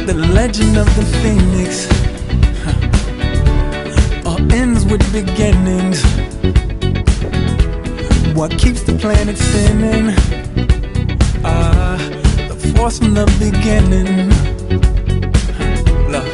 The legend of the phoenix all ends with beginnings. What keeps the planet spinning? The force from the beginning. Look.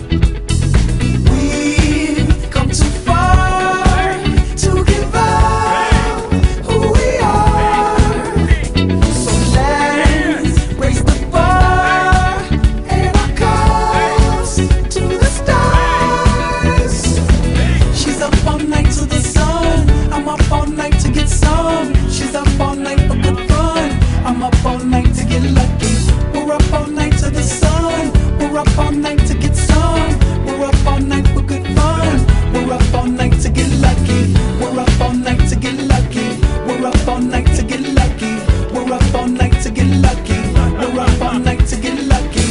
We've come too far to give up who we are. So let's raise the bar and our cups to the stars. She's up all night to the sun. I'm up all night to get some. She's up all night for good fun. I'm up all night to get lucky. We're up all night to the sun. We're up all night to get some. We're up all night for good fun. We're up all night to get lucky. We're up all night to get lucky. We're up all night to get lucky. We're up all night to get lucky. We're up all night to get lucky.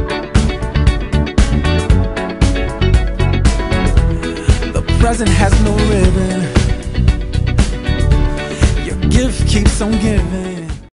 The present has no